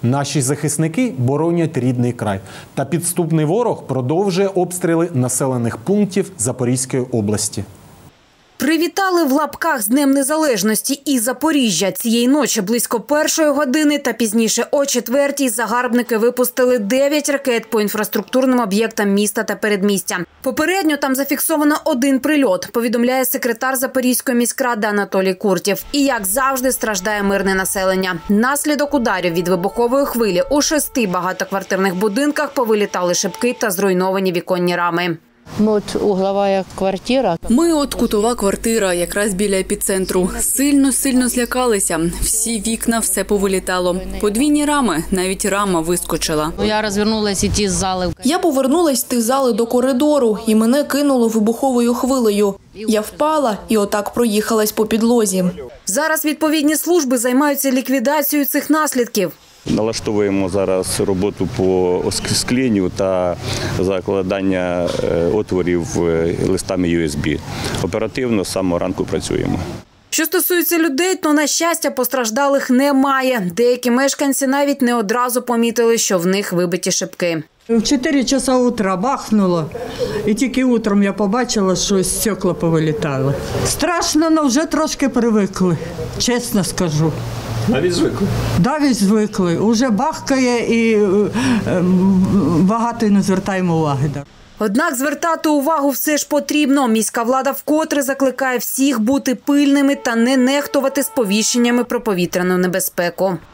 Наші захисники боронять рідний край. Та підступний ворог продовжує обстріли населених пунктів Запорізької області. Привітали в лапках з Днем Незалежності і Запоріжжя. Цієї ночі близько 1-ї години та пізніше о 4-й загарбники випустили 9 ракет по інфраструктурним об'єктам міста та передмістя. Попередньо там зафіксовано 1 прильот, повідомляє секретар Запорізької міськради Анатолій Куртєв. І, як завжди, страждає мирне населення. Наслідок ударів від вибухової хвилі у 6 багатоквартирних будинках повилітали шибки та зруйновані віконні рами. Ми от углова квартира. Ми от кутова квартира, якраз біля епіцентру. Сильно злякалися. Всі вікна, все повилітало. Подвійні рами, навіть рама вискочила. Я розвернулася йти з зали. Я повернулась з тих зали до коридору, і мене кинуло вибуховою хвилею. Я впала і отак проїхалась по підлозі. Зараз відповідні служби займаються ліквідацією цих наслідків. Налаштовуємо зараз роботу по скленню та закладання отворів листами USB. Оперативно з самого ранку працюємо. Що стосується людей, то, на щастя, постраждалих немає. Деякі мешканці навіть не одразу помітили, що в них вибиті шибки. В 4 часа утра бахнуло, і тільки утром я побачила, що стекла повилітали. Страшно, але вже трошки привикли, чесно скажу. Навіть звикли? Навіть звикли. Уже бахкає і багато не звертаємо уваги. Однак звертати увагу все ж потрібно. Міська влада вкотре закликає всіх бути пильними та не нехтувати сповіщеннями про повітряну небезпеку.